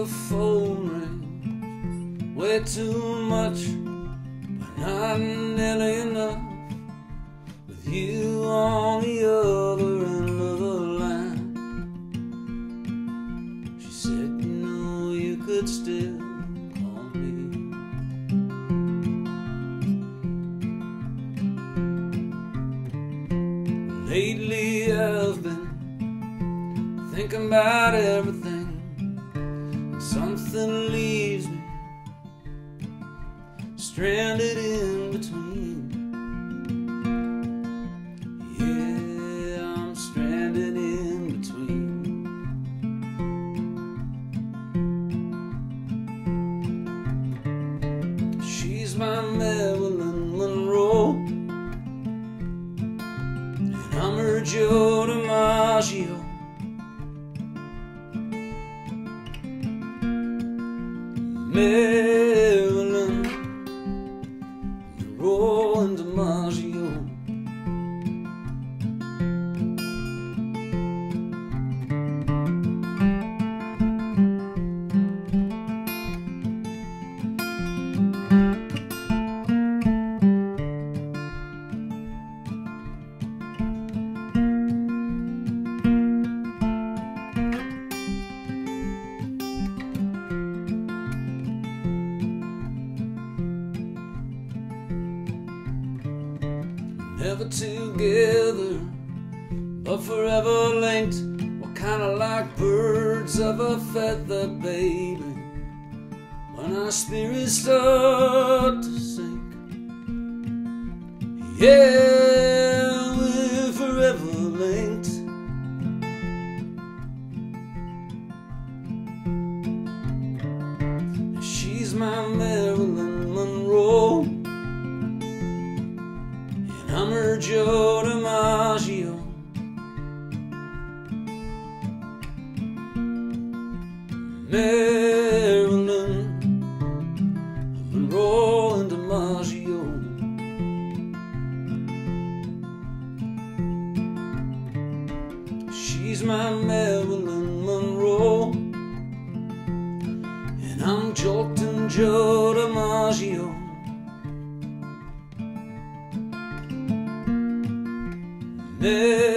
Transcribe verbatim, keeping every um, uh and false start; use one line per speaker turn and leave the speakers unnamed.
phone rings way too much, but not nearly enough. With you on the other end of the line, she said, you know, you could still call me. Lately I've been thinking about everything. Something leaves me stranded in between. Yeah, I'm stranded in between. She's my Marilyn Monroe, and I'm her Joe DiMaggio. Marilyn Monroe and DiMaggio. Never together, but forever linked. We're kinda like birds of a feather, baby. When our spirits start to sink, yeah, we're forever linked. She's my Marilyn Monroe, I'm her Joe DiMaggio. Marilyn Monroe and DiMaggio. She's my Marilyn Monroe, and I'm jolting Joe DiMaggio. Yeah.